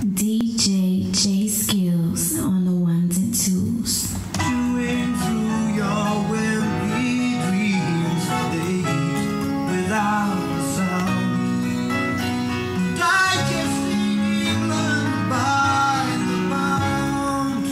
DJ J Skills on the ones and twos. Chewing through your weary dreams, days without a sound. Digesting England by the pound.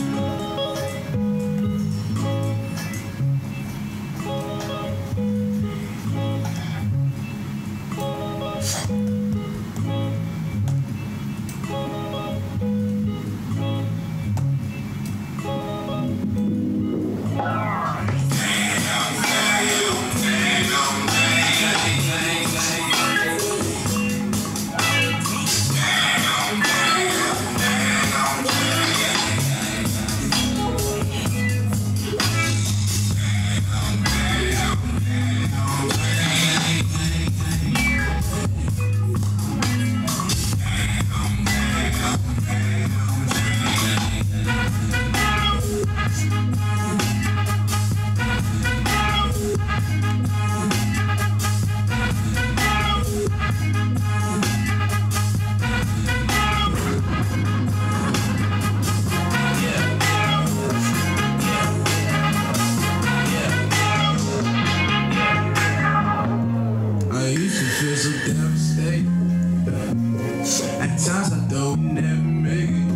At times I thought we'd never make it.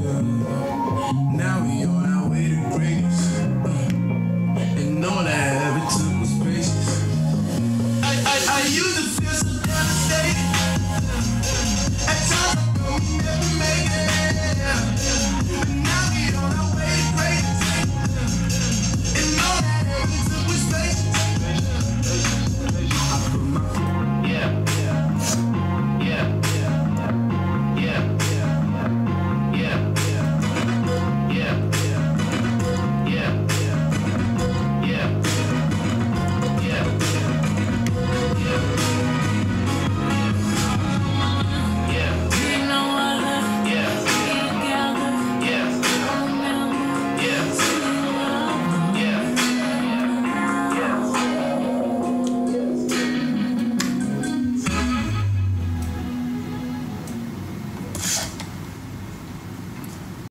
Now we on our way to greatness. And all that I ever took was patience. I used to feel so devastated.